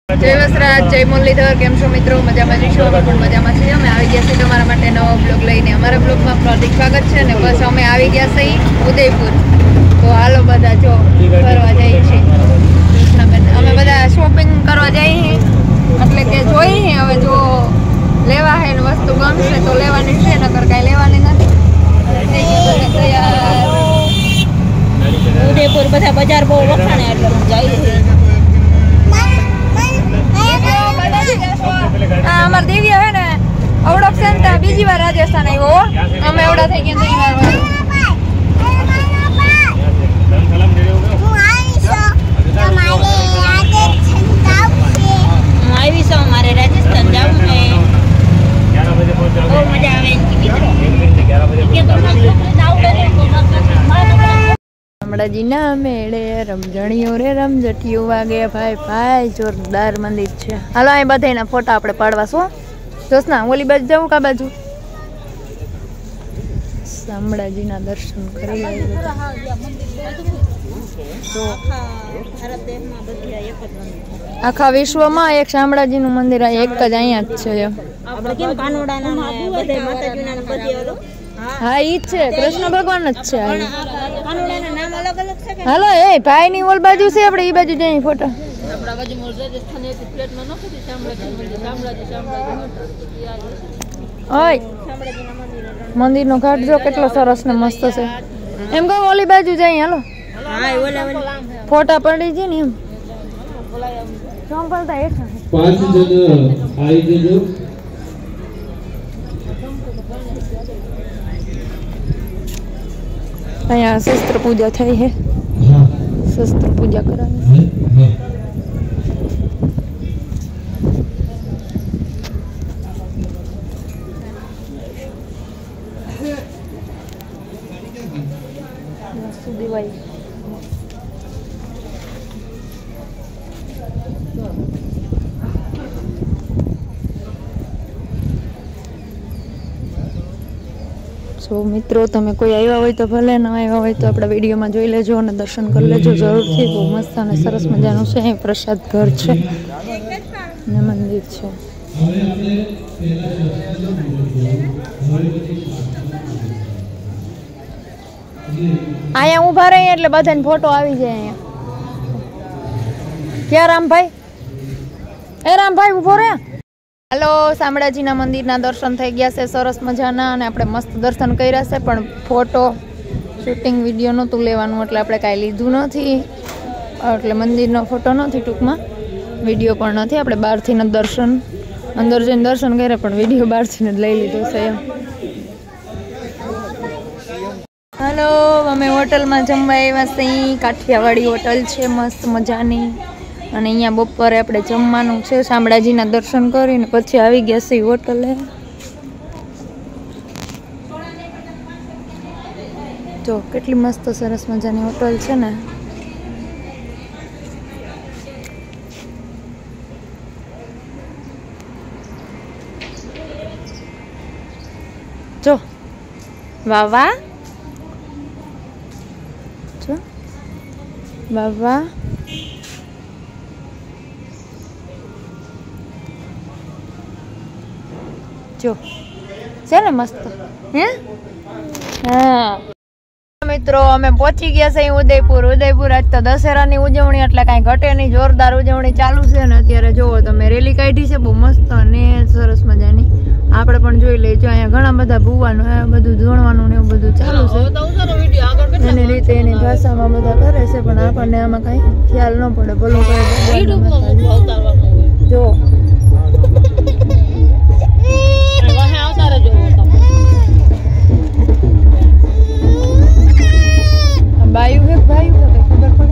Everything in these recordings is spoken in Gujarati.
જય વસરાજ, જય મુરલીધર, કેમ છો મિત્રો? મજામાં જઈશું, અમે પણ મજામાં છીએ. અમે આવી ગયા છીએ તમારા માટે નવો બ્લોગ લઈને. અમારા બ્લોગમાં હાર્દિક સ્વાગત છે ને બસ અમે આવી ગયા છીએ ઉદયપુર. તો હાલો બધા જો ફરવા જઈએ છીએ. અમે બધા શોપિંગ કરવા જઈએ એટલે કે જોઈએ હવે જો લેવા હે વસ્તુ ગમશે તો લેવાની છે, નકર કાંઈ લેવાની નથી. ઉદયપુર બધા બજાર બહુ વખાણે એટલે જાય છે. અમાર દિવ્ય હે ને અવડો છે ને બીજી વાર રાજસ્થાન આવ્યો. અમે એવડા થઈ ગયા ત્રણ વાર. હું આવી છું, મારે રાજસ્થાન જવું છે. બહુ મજા આવે શામળાજીના મેળે રમઝણીઓ રે રમઝટીઓ વાગે ભાઈ ભાઈ જોરદાર મંદિર છે. હાલો અહીં બધાના ફોટા આપણે પાડવા છો. જોસના ઓલી બાજુ જવું કા બાજુ શામળાજીના દર્શન કરી લઈએ. આખા વિશ્વમાં એક શામળાજીનું મંદિર એક જ અહીંયા જ છે. હા ઈ જ છે, કૃષ્ણ ભગવાન જ છે. હાલો એ ભાઈ ની ઓલ બાજુ છે, આપણે ઈ બાજુ જઈએ ફોટા. ઓય મંદિર નો ઘાટ જો કેટલો સરસ ને મસ્ત છે. એમ કહું ઓલી બાજુ જઈએ. હાલો ફોટા પડી છે ને એમ. સંભળતા હેઠા 5 જણ આવી જજો. અહીંયા શસ્ત્ર પૂજા થઈ છે. શસ્ત્ર પૂજા કરાવી. વાસુદેવાય તો મિત્રો તમે કોઈ આવ્યા હોય તો ભલે, ન આવ્યા હોય તો આપણા વિડીયોમાં જોઈ લેજો અને દર્શન કરી લેજો જરૂરથી. બહુ મસ્ત અને સરસ મજાનું છે. અહીં પ્રસાદ ઘર છે ને મંદિર છે. અહીંયા ઊભા રહીએ એટલે બધાને ફોટો આવી જાય. અહીંયા ક્યાં રામભાઈ? એ રામભાઈ ઊભો રે. હાલો શામળાજીના મંદિરના દર્શન થઈ ગયા છે સરસ મજાના, અને આપણે મસ્ત દર્શન કર્યા છે. પણ ફોટો શૂટિંગ વિડીયો નહોતું લેવાનું એટલે આપણે કાંઈ લીધું નથી. એટલે મંદિરનો ફોટો નથી, ટૂંકમાં વિડીયો પણ નથી. આપણે બહારથી જ દર્શન, અંદર જઈને દર્શન કર્યા પણ વિડીયો બહારથી જ લઈ લીધો છે એમ. હાલો અમે હોટલમાં જમવા આવ્યા છીએ. કાઠિયાવાડી હોટલ છે મસ્ત મજાની, અને અહીંયા બપોરે આપણે જમવાનું છે. શામળાજીના દર્શન કરીને પછી આવી ગયા છીએ હોટલે. જો કેટલી મસ્ત સરસ મજાની હોટલ છે ને. જો વાહ વાહ, જો વાહ વાહ. જો છે ને મસ્ત હે. હા મિત્રો અમે પહોંચી ગયા છે ઉદયપુર. ઉદયપુર આજ તો દશેરાની ઉજવણી એટલે કાંઈ ઘટે નહીં, જોરદાર ઉજવણી ચાલુ છે. ને અત્યારે જોવો તમે રેલી કાઢી છે બહુ મસ્ત અને સરસ મજાની. આપણે પણ જોઈ લઈશું. અહીંયા ઘણા બધા ભૂવાનું બધું જોણવાનું ને એવું બધું ચાલુ છે. એની રીતે એની ભાષામાં બધા કરે છે, પણ આપણને આમાં કાંઈ ખ્યાલ ન પડે. ભલો કરે જો બાયુ હે ભાઈ ખબર પડે.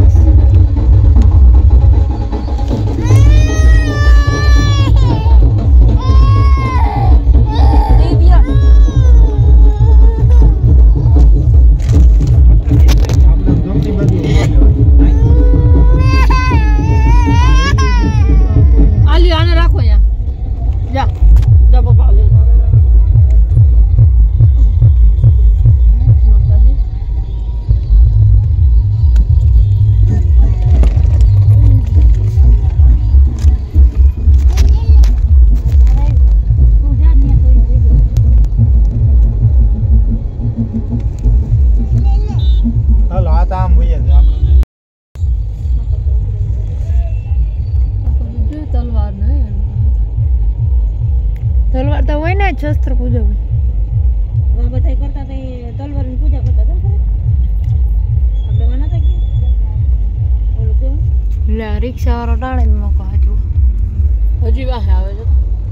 જ શસ્ત્ર પૂજા હોય. બધા કરતા હતા એ તલવારની પૂજા કરતા હતા ખરે આપણે વાના હતા કે ઓલું કેવું લે રિક્ષા વાળો ટાણે જ મોકો હાચું હજી વાહે આવે છે.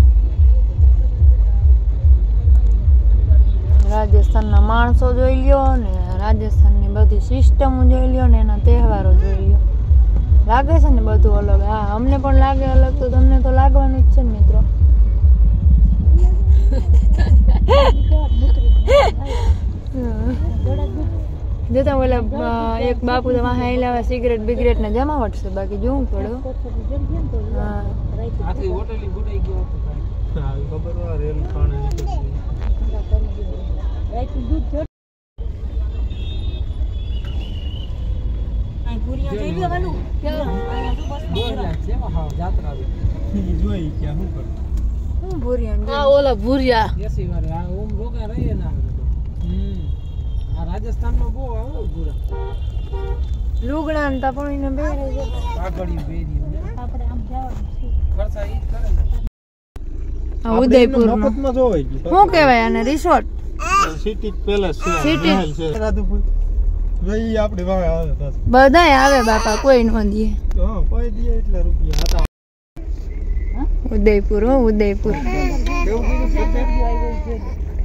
રાજસ્થાનના માણસો જોઈ લ્યો ને રાજસ્થાનની બધી સિસ્ટમો જોઈ લ્યો ને એના તહેવારો જોઈ લ્યો. લાગે છે ને બધું અલગ. હા અમને પણ લાગે અલગ તો તમને તો લાગવાનું જ છે ને મિત્રો. જતા ઓલા એક બાપુ તો વાહ લાવે સિગરેટ બિગરેટ ને જમાવટ છે બાકી જોવું પડ્યું. હા ઓલા ભૂરિયા રાજસ્થાન માં બહુ આવે પૂરા લુગડા ને તપણીને બેરે છે. આગળિયું બેરી આપણે આમ જવાનું છે ખર્ચા ઈ જ કરે ને. આ ઉદયપુર નો મફતમાં જોવાય ગયું. શું કહેવાય આને રિસોર્ટ સિટી પેલેસ છે સિટી. મહેલ છે રાધુપુર જોઈ આપણે વાવે આવે બસ. બધાય આવે બાપા કોઈ નો દે. હા કોઈ દે એટલે રૂપિયા હતા. ઉદયપુર હો ઉદયપુર. કેવું કીધું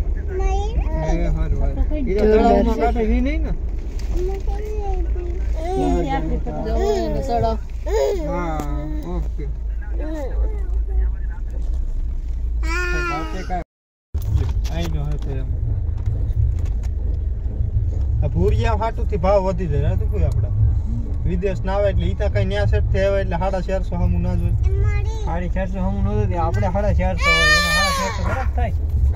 ભૂરિયા ફાટું થી ભાવ વધી જાય તો કોઈ આપડા વિદેશ ના આવે એટલે ઈ તો કઈ ન્યા સેટ થયા હોય એટલે 450 હમું ના જોઈએ. 450 હમું ન જોઈએ આપણે 450 હોય એના 450 બરાબર થાય.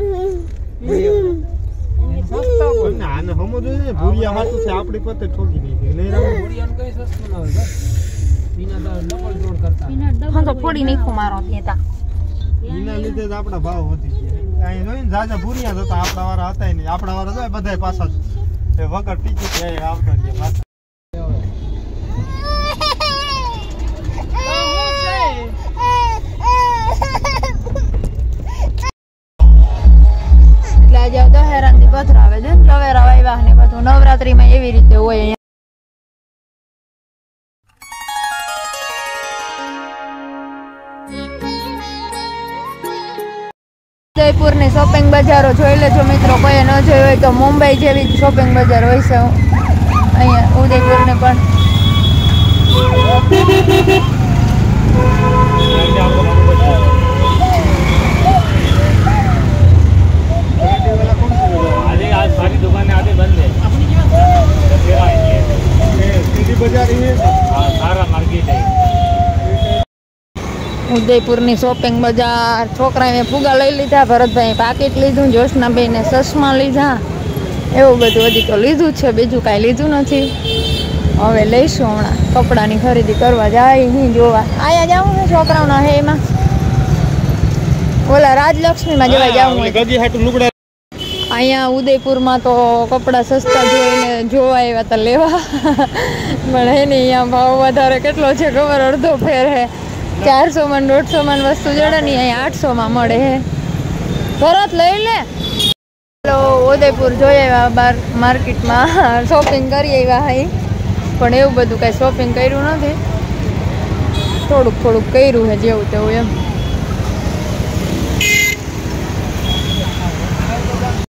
આને હમો જોઈએ ને ભૂરિયા હાટું છે આપણી પતે ઠોકી નહીં લઈ રાવ ભૂરિયાનું કઈ સસ્તું ના હોય બસ બીના ડબલ જોડ કરતા હા તો ફોડી નાખું મારો ત્યાં. એના લીધે જ આપણા ભાવ વધી ગયા. અહીં જોઈને જાજા ભૂરિયા હતા આપણા વાળા હતા નહીં આપણા વાળા જાય બધાય પાછા એ વગર ટિકિટ એ આવતા રહ્યા પાછા. એટલે આજે દહેરાન થી પથરા આવે છે ને ચવેરા વાયવા ને બધું નવરાત્રીમાં એવી રીતે હોય અહીંયા. ઉદયપુર ની શોપિંગ બજારો જોઈ લેજો મિત્રો. કોઈ ન જોઈ હોય તો મુંબઈ જેવી જ શોપિંગ બજાર હોય છે અહીંયા ઉદયપુર ને પણ. आज सारी दुकानें आधी बंद है બજાર એ हाँ सारा मार्केट है ઉદયપુર ની શોપિંગ બજાર. છોકરાએ ફુગા લઈ લીધા, ભરતભાઈ પાકીટ લીધું, જ્યોત્સનાબેન ને ચશ્મા લીધા, એવું બધું હજી તો લીધું છે, બીજું કાંઈ લીધું નથી. હવે લઈશું હમણાં કપડાની ખરીદી કરવા જાય નહીં જોવા. આયા જાવું છે છોકરાઓના હે એમાં ઓલા રાજલક્ષ્મીમાં જવા જાવું હોય. ગજી હાટું લુગડા અહીંયા ઉદયપુરમાં તો કપડાં સસ્તા જોઈને જોવા આવ્યા હતા લેવા પણ હે ને અહીંયા ભાવ વધારે કેટલો છે ખબર? અડધો ફેર હે. 400 માં 150 માં વસ્તુ જડે ને અહીંયા 800 માં મળે હે. તરત લઈ લે. ચાલો ઉદયપુર જોઈ આવ્યા બાર માર્કેટમાં શોપિંગ કરી આવ્યા હે, પણ એવું બધું કાંઈ શોપિંગ કર્યું નથી, થોડુંક કર્યું છે જેવું તેવું એમ.